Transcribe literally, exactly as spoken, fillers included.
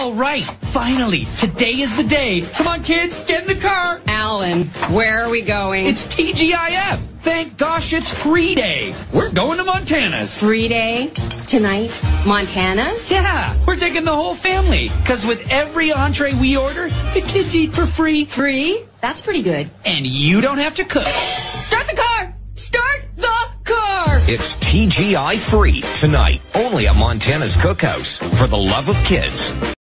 All right, finally, today is the day. Come on, kids, get in the car. Alan, where are we going? It's T G I F. Thank gosh it's free day. We're going to Montana's. Free day? Tonight? Montana's? Yeah, we're taking the whole family. Because with every entree we order, the kids eat for free. Free? That's pretty good. And you don't have to cook. Start the car! Start the car! It's T G I free tonight, only at Montana's Cookhouse, for the love of kids.